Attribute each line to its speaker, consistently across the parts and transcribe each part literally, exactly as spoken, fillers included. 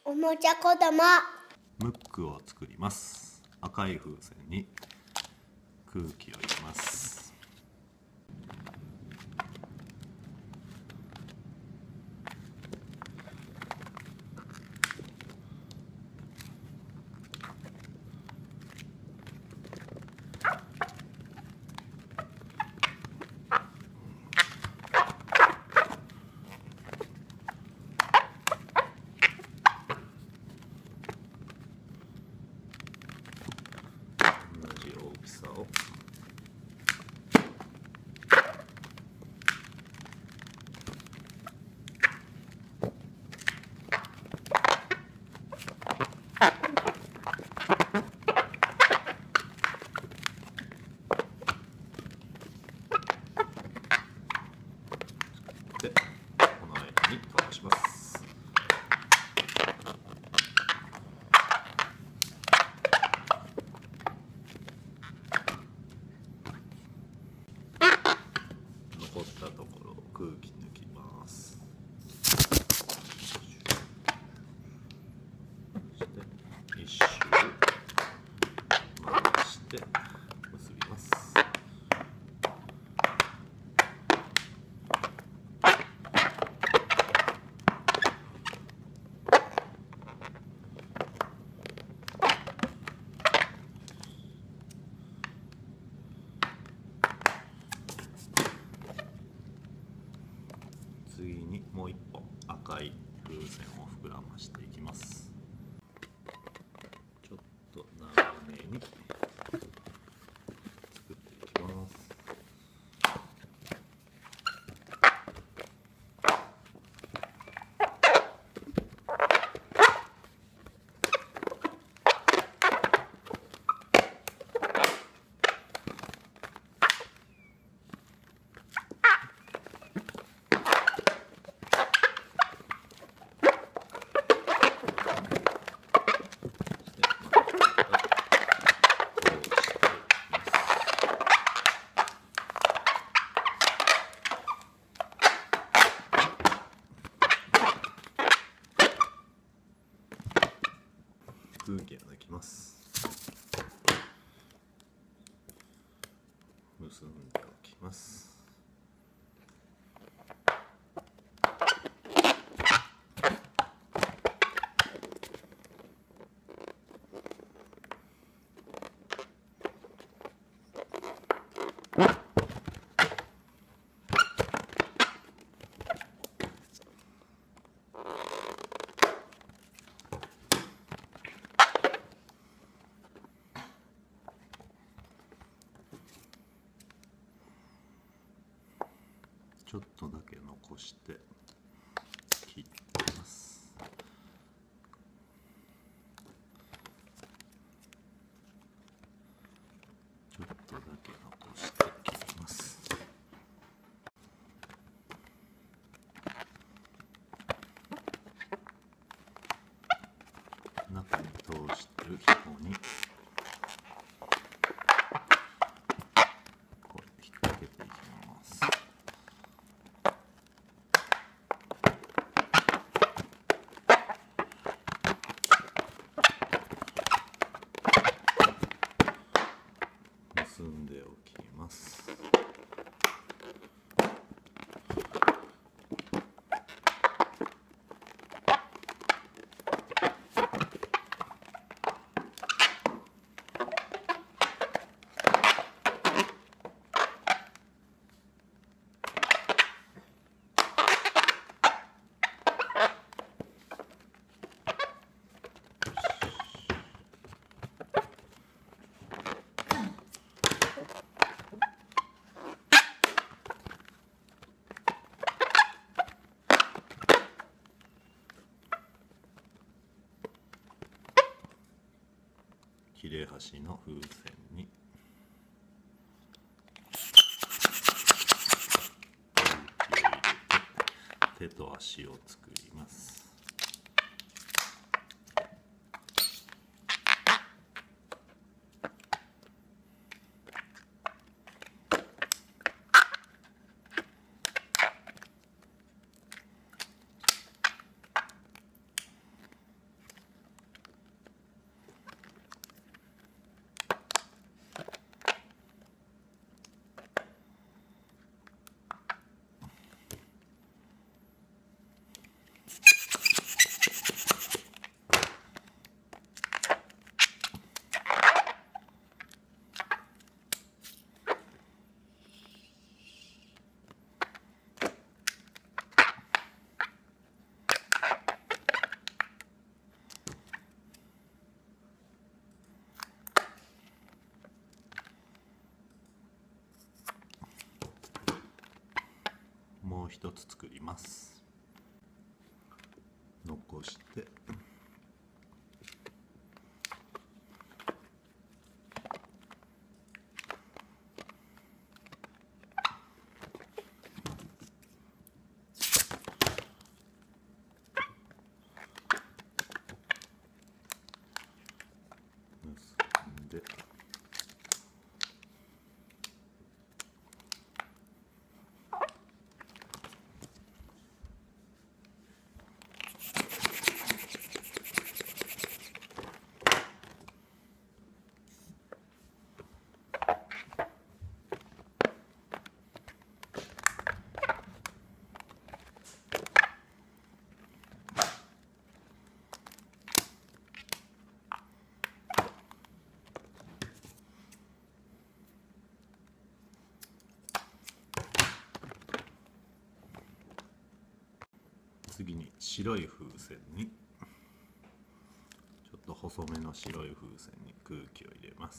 Speaker 1: おもちゃ子供
Speaker 2: ムックを作ります。赤い風船に空気を入れます。をでこの間に倒します。残ったところを空気抜きます。そして一周回して結びます。次にもう一本赤い風船を膨らましていきます。ちょっと長めに作っていきます。空気を抜きます。結んでおきます。ちょっとだけ残して切ってます。ちょっとだけ残して切ります。中に通してる紐にこうやって引っ掛けていきます。結んでおきます。切れ端の風船に空気を入れて手と足を作ります。 もう一つ作ります。残して結んで次に白い風船にちょっと細めの白い風船に空気を入れます。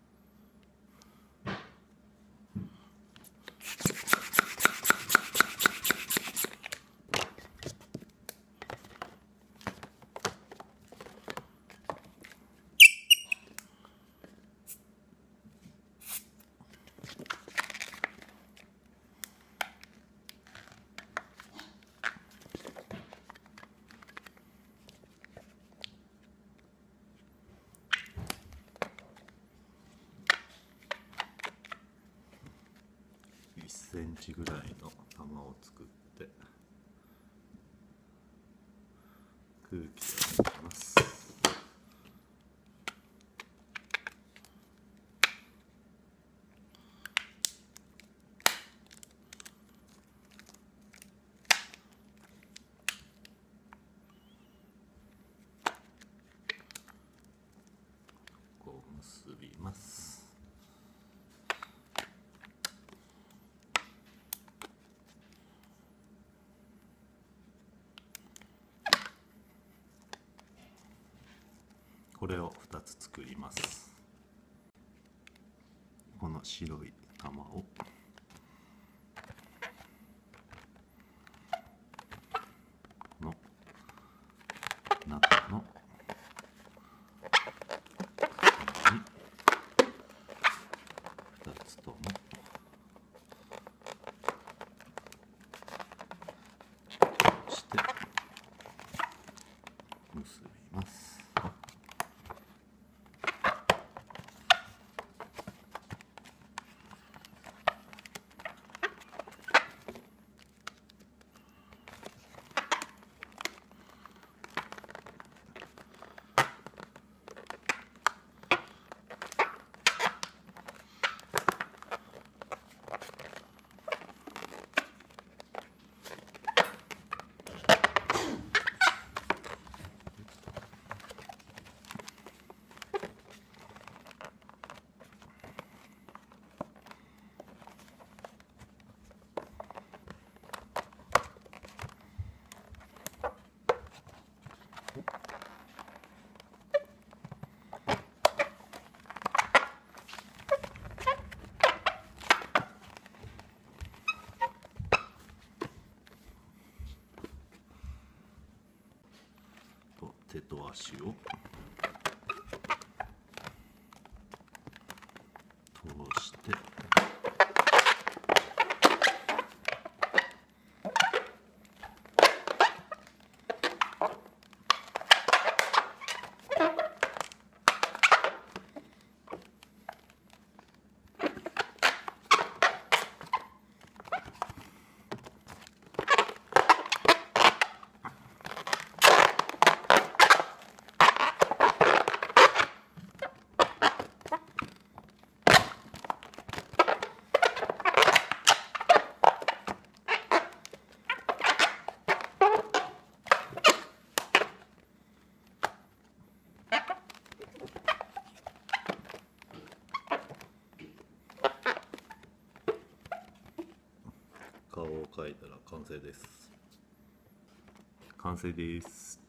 Speaker 2: いっセンチぐらいの玉を作って空気を抜きます。こう結びます。これをふたつ作ります。この白い玉をの中のにふたつともして結びます。手と足を通して顔を描いたら完成です。完成です。